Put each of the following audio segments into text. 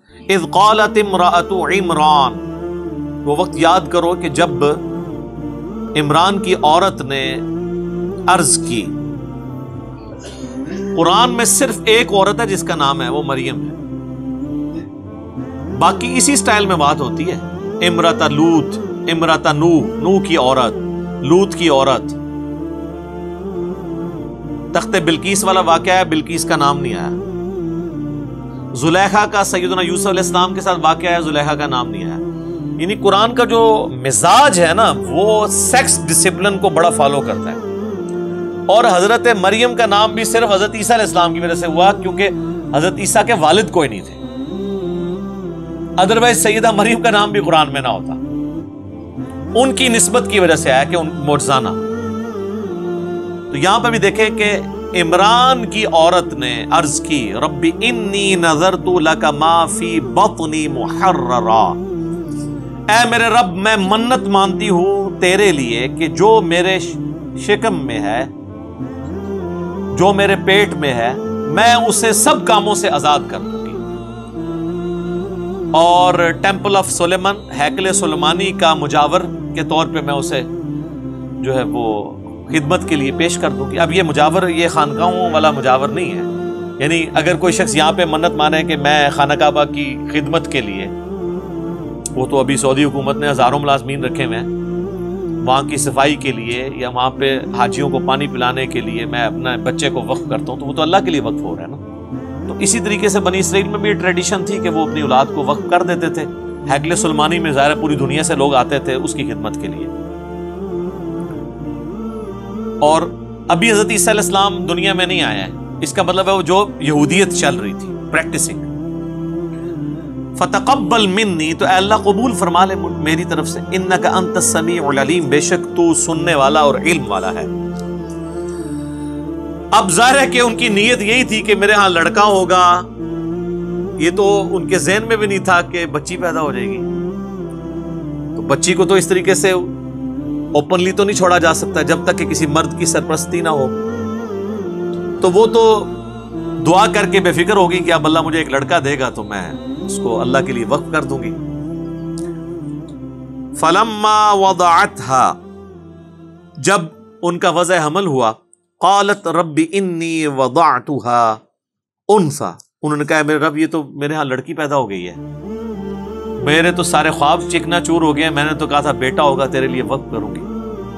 اذ قالت امرأۃ عمران، وہ وقت یاد کرو کہ جب عمران کی عورت نے عرض کی. قرآن میں صرف ایک عورت ہے جس کا نام ہے، وہ مریم ہے. باقی اسی سٹائل میں بات ہوتی ہے. امرأۃ لوط، امرأۃ نوح کی عورت، لوط کی عورت. تخت بلقیس والا واقعہ ہے، بلقیس کا نام نہیں آیا. زلیخا کا سیدنا یوسف علیہ السلام کے ساتھ واقعہ ہے، زلیخا کا نام نہیں آیا. یعنی قرآن کا جو مزاج ہے نا وہ سیکس ڈسپلن کو بڑا فالو کرتا ہے. اور حضرت مریم کا نام بھی صرف حضرت عیسیٰ علیہ السلام کی وجہ سے ہوا کیونکہ حضرت عیسیٰ کے والد کوئی نہیں تھے. ادروائز سیدہ مریم کا نام بھی قرآن میں نہ ہوتا. ان کی نسبت کی وجہ سے آیا کہ ان معجزانہ. تو یہاں پہ بھی دیکھیں کہ عمران کی عورت نے عرض کی رب انی نذرت لک ما فی بطنی محررا، اے میرے رب میں منت مانتی ہوں تیرے لیے کہ جو میرے شکم میں ہے، جو میرے پیٹ میں ہے، میں اسے سب کاموں سے آزاد کر دوں گی. اور ٹیمپل آف سلیمان، ہیکل سلیمانی کا مجاور کے طور پہ میں اسے جو ہے وہ خدمت کے لیے پیش کر دوں گی. اب یہ مجاور یہ خانقاہوں والا مجاور نہیں ہے. یعنی اگر کوئی شخص یہاں پہ منت مانے کہ میں خانہ کعبہ کی خدمت کے لیے، وہ تو ابھی سعودی حکومت نے ہزاروں ملازمین رکھے ہوئے ہیں، وہاں کی صفائی کے لیے یا وہاں پہ حاجیوں کو پانی پلانے کے لیے میں اپنے بچے کو وقف کرتا ہوں، تو وہ تو اللہ کے لیے وقف ہو رہا ہے نا. تو اسی طریقے سے بنی اسرائیل میں بھی ٹریڈیشن تھی کہ وہ اپنی اولاد کو وقف کر دیتے تھے. ہیکل سلیمانی میں ظاہر پوری دنیا سے لوگ آتے تھے اس کی خدمت کے لیے. اور ابھی حضرت عیسیٰ علیہ السلام دنیا میں نہیں آیا ہے، اس کا مطلب ہے وہ جو یہودیت چل رہی تھی پریکٹسنگ. فتقبل منی، تو اے اللہ قبول فرما لے میری طرف سے. انک انت السمیع العلیم، بے شک تو سننے والا اور علم والا ہے. اب ظاہر ہے کہ ان کی نیت یہی تھی کہ میرے ہاں لڑکا ہوگا. یہ تو ان کے ذہن میں بھی نہیں تھا کہ بچی پیدا ہو جائے گی. تو بچی کو تو اس طریقے سے اوپنلی تو نہیں چھوڑا جا سکتا جب تک کہ کسی مرد کی سرپرستی نہ ہو. تو وہ تو دعا کر کے بے فکر ہوگی کہ اب اللہ مجھے ایک لڑکا دے گا تو میں اس کو اللہ کے لیے وقف کر دوں گی. فلما وضعتها، جب ان کا وضع حمل ہوا، قالت رب انی وضعتها انثى، انہوں نے کہا میرے رب یہ تو میرے ہاں لڑکی پیدا ہو گئی ہے، میرے تو سارے خواب چکنا چور ہو گئے ہیں، میں نے تو کہا تھا بیٹا ہوگا تیرے لیے وقف کروں گی.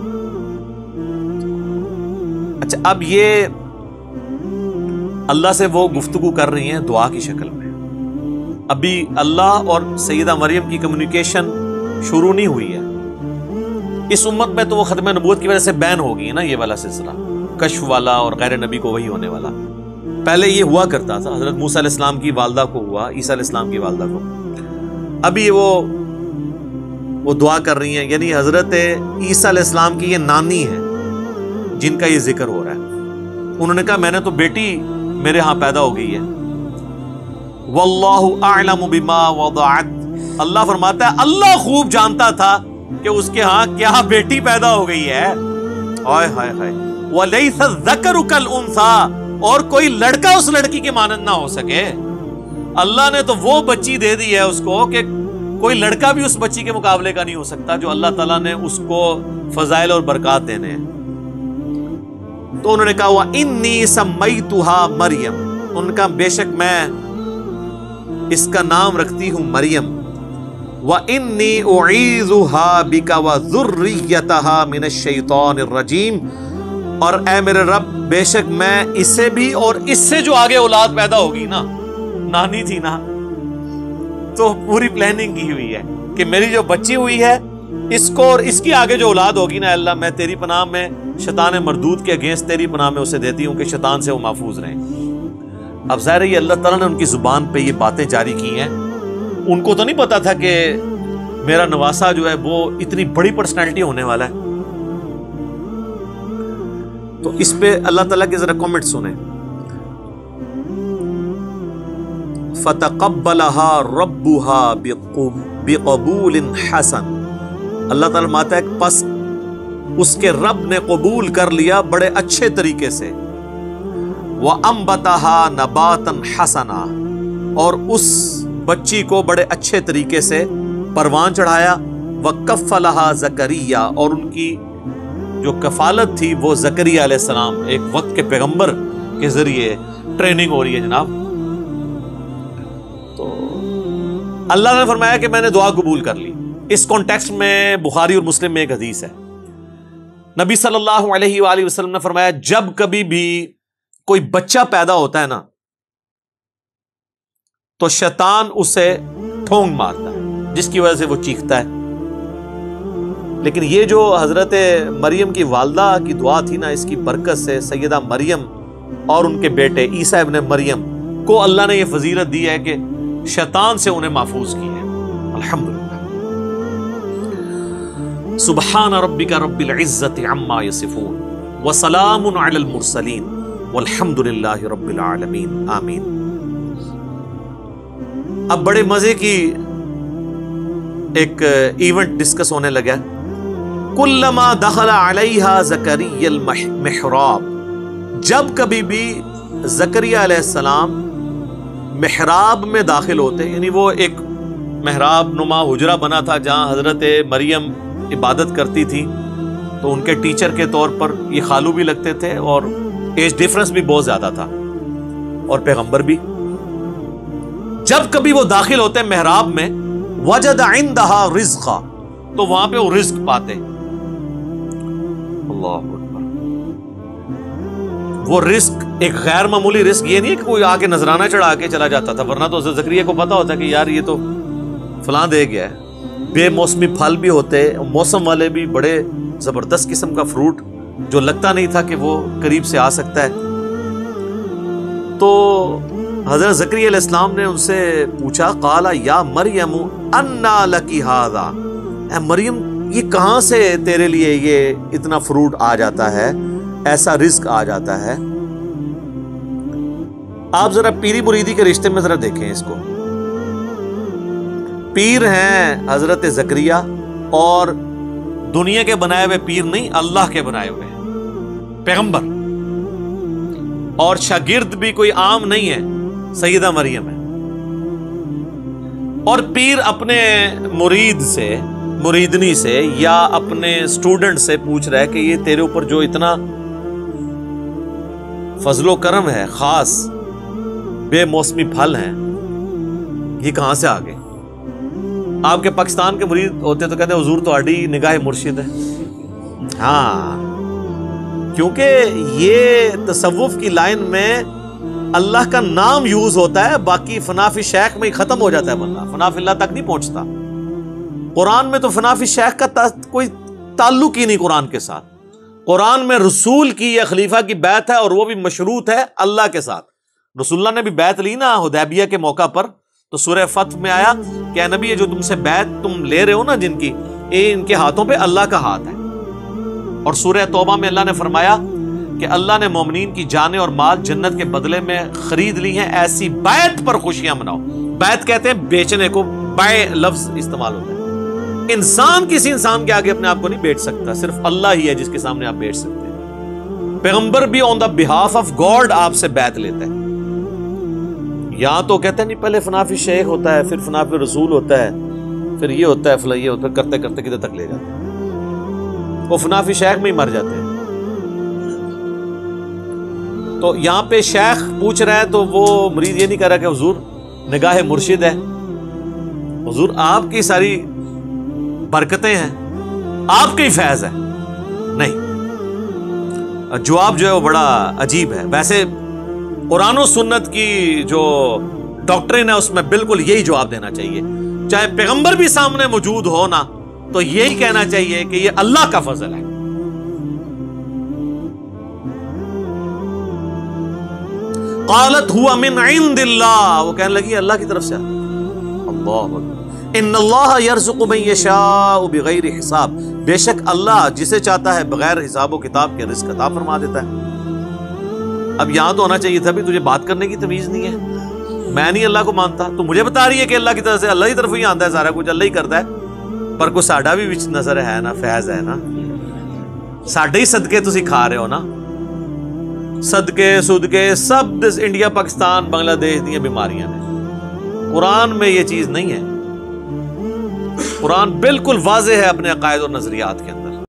اچھا اب یہ اللہ سے وہ گفتگو کر رہی ہیں دعا کی شکل میں. ابھی اللہ اور سیدہ مریم کی کمیونیکیشن شروع نہیں ہوئی ہے. اس امت میں تو وہ ختم نبوت کی وجہ سے بین ہو گئی ہے نا یہ والا سلسلہ، کشف والا اور غیر نبی کو وہی ہونے والا. پہلے یہ ہوا کرتا تھا، حضرت موسیٰ علیہ السلام کی والدہ کو ہوا، عیسیٰ علیہ السلام کی والدہ کو. ابھی وہ دعا کر رہی ہیں، یعنی حضرت عیسیٰ علیہ السلام کی یہ نانی ہے جن کا یہ ذکر ہو رہا ہے. انہوں نے کہا میں نے تو بیٹی میرے ہاں پیدا ہو گئی ہے. واللہ اعلم بما وضعت، اللہ فرماتا ہے اللہ خوب جانتا تھا کہ اس کے ہاں کیا بیٹی پیدا ہو گئی ہے. ہائے ہائے ہائے. ولیس الذکر کالانثی، اور کوئی لڑکا اس لڑکی کے مانند نہ ہو سکے. اللہ نے تو وہ بچی دے دی ہے اس کو کہ کوئی لڑکا بھی اس بچی کے مقابلے کا نہیں ہو سکتا جو اللہ تعالیٰ نے اس کو فضائل اور برکات دینے ہیں. تو انہوں نے کہا وَإِنِّي سَمَّيْتُهَا مریم، ان کا بے شک میں اس کا نام رکھتی ہوں مریم. وَإِنِّي أُعِيذُهَا بِكَ وَذُرِّيَّتَهَا مِنَ الشَّيْطَانِ الرَّجِيمِ، اور اے میرے رب بے شک میں اسے بھی اور اس سے جو آگے اولاد پیدا ہوگی نا، نانی تھی نا، تو پوری پلاننگ کی ہوئی ہے کہ میری جو بچی ہوئی ہے اس کو اور اس کی آگے جو اولاد ہوگی نا، اللہ میں تیری پناہ میں شیطان مردود کے اگینسٹ تیری پناہ میں اسے دیتی ہوں کہ شیطان سے وہ محفوظ رہیں. اب ظاہر ہے یہ اللہ تعالیٰ نے ان کی زبان پہ یہ باتیں جاری کی ہیں. ان کو تو نہیں پتا تھا کہ میرا نواسا جو ہے وہ اتنی بڑی پرسنالٹی ہونے والا ہے. تو اس پہ اللہ تعالیٰ کے ذرا کامنٹ سنیں. فَتَقَبَّلَهَا رَبُّهَا بِقَبُولٍ حَسَنٍ، اللہ تعالیٰ ماتا ہے پس اس کے رب نے قبول کر لیا بڑے اچھے طریقے سے. وَأَنبَتَهَا نَبَاتًا حَسَنًا، اور اس بچی کو بڑے اچھے طریقے سے پروان چڑھایا. وَكَفَّلَهَا زَكَرِيَّا، اور ان کی جو کفالت تھی وہ زکریا علیہ السلام، ایک وقت کے پیغمبر کے ذریعے ٹریننگ ہو رہی ہے جناب. تو اللہ نے فرمایا کہ میں نے دعا قبول کر لی. اس کانٹیکسٹ میں بخاری اور مسلم میں ایک حدیث ہے، نبی صلی اللہ علیہ وآلہ وسلم نے فرمایا جب کبھی بھی کوئی بچہ پیدا ہوتا ہے نا تو شیطان اسے ٹھونگ مارتا ہے جس کی وجہ سے وہ چیختا ہے. لیکن یہ جو حضرت مریم کی والدہ کی دعا تھی نا، اس کی برکت سے سیدہ مریم اور ان کے بیٹے عیسیٰ ابن مریم کو اللہ نے یہ فضیلت دی ہے کہ شیطان سے انہیں محفوظ کی ہے. الحمدللہ. سبحان ربک رب العزت عما یصفون وسلام علی المرسلین والحمد للہ رب العالمین. آمین. اب بڑے مزے کی ایک ایونٹ ڈسکس ہونے لگا. کلما دخل علیہا زکریا المحراب، جب کبھی بھی زکریا علیہ السلام محراب میں داخل ہوتے، یعنی وہ ایک محراب نما حجرہ بنا تھا جہاں حضرت مریم عبادت کرتی تھی، تو ان کے ٹیچر کے طور پر یہ خالو بھی لگتے تھے اور ایج ڈیفرنس بھی بہت زیادہ تھا اور پیغمبر بھی. جب کبھی وہ داخل ہوتے محراب میں وجد عندها رزقا، تو وہاں پہ وہ رزق پاتے. اللہ اکبر. وہ رزق ایک غیر معمولی رزق یہ نہیں ہے کہ کوئی آ کے نذرانہ چڑھا کے چلا جاتا تھا، ورنہ تو زکریا کو پتا ہوتا ہے کہ یار یہ تو فلاں دے گیا ہے. بے موسمی پھل بھی ہوتے، موسم والے بھی، بڑے زبردست قسم کا فروٹ جو لگتا نہیں تھا کہ وہ قریب سے آ سکتا ہے. تو حضرت زکریا علیہ السلام نے ان سے پوچھا، قال یا مریم انا لکی ھذا، اے مریم یہ کہاں سے تیرے لیے یہ اتنا فروٹ آ جاتا ہے، ایسا رزق آ جاتا ہے. آپ ذرا پیری مریدی کے رشتے میں ذرا دیکھیں اس کو. پیر ہیں حضرت زکریا، اور دنیا کے بنائے ہوئے پیر نہیں، اللہ کے بنائے ہوئے پیغمبر. اور شاگرد بھی کوئی عام نہیں ہے، سیدہ مریم ہے. اور پیر اپنے مرید سے، مریدنی سے، یا اپنے اسٹوڈنٹ سے پوچھ رہا ہے کہ یہ تیرے اوپر جو اتنا فضل و کرم ہے، خاص بے موسمی پھل ہیں، یہ کہاں سے آ گئے؟ آپ کے پاکستان کے مرید ہوتے تو کہتے ہیں حضور تو آڈی نگاہ مرشد ہے. ہاں، کیونکہ یہ تصوف کی لائن میں اللہ کا نام یوز ہوتا ہے، باقی فنا فی شیخ میں ہی ختم ہو جاتا ہے بندہ، فنا فی اللہ تک نہیں پہنچتا. قرآن میں تو فنا فی شیخ کا کوئی تعلق ہی نہیں قرآن کے ساتھ. قرآن میں رسول کی یا خلیفہ کی بیعت ہے، اور وہ بھی مشروط ہے اللہ کے ساتھ. رسول اللہ نے بھی بیعت لی نا حدیبیہ کے موقع پر، تو سورہ فتح میں آیا کہ اے نبی یہ جو تم سے بیعت تم لے رہے ہو نا جن کی، ان کے ہاتھوں پہ اللہ کا ہاتھ ہے. اور سورہ توبہ میں اللہ نے فرمایا کہ اللہ نے مومنین کی جانیں اور مال جنت کے بدلے میں خرید لی ہیں، ایسی بیعت پر خوشیاں مناؤ. بیعت کہتے ہیں بیچنے کو، بائع لفظ استعمال ہوتا ہے. انسان کسی انسان کے آگے اپنے آپ کو نہیں بیچ سکتا، صرف اللہ ہی ہے جس کے سامنے آپ بیچ سکتے ہیں. پیغمبر بھی آن دا بہاف آف گاڈ آپ سے بیعت لیتا ہے. یہاں تو کہتے ہیں نہیں، پہلے فنا فی شیخ ہوتا ہے، پھر فنا فی رسول ہوتا ہے، پھر یہ ہوتا ہے، فلاں یہ ہوتا ہے، کرتے کرتے کدھر تک لے جاتے ہیں. وہ فنا فی شیخ میں ہی مر جاتے ہیں. تو یہاں پہ شیخ پوچھ رہا ہے تو وہ مرید یہ نہیں کہہ رہا کہ حضور نگاہ مرشد ہے، حضور آپ کی ساری برکتیں ہیں، آپ کا ہی فیض ہے. نہیں، جواب جو ہے وہ بڑا عجیب ہے. ویسے قرآن و سنت کی جو ڈاکٹرین ہے اس میں بالکل یہی جواب دینا چاہیے، چاہے پیغمبر بھی سامنے موجود ہو نا تو یہی کہنا چاہیے کہ یہ اللہ کا فضل ہے. قالت ہوا من عند اللہ، وہ کہنے لگی اللہ کی طرف سے. اللہ ان اللہ یرزق من یشاء بغیر حساب، بے شک اللہ جسے چاہتا ہے بغیر حساب و کتاب کے رزق عطا فرما دیتا ہے. اب یہاں تو ہونا چاہیے تھا بھی تجھے بات کرنے کی تمیز نہیں ہے، میں نہیں اللہ کو مانتا، تو مجھے بتا رہی ہے کہ اللہ کی طرف سے، اللہ کی طرف ہی آتا ہے سارا کچھ، اللہ ہی کرتا ہے. پر کوئی ساڈا بھی وچ نظر ہے نا، فیض ہے نا، ساڈے ہی صدقے تسی کھا رہے ہو نا. صدقے صدقے سب انڈیا پاکستان بنگلہ دیش دی بیماریاں نے. قرآن میں یہ چیز نہیں ہے. قرآن بالکل واضح ہے اپنے عقائد اور نظریات کے اندر.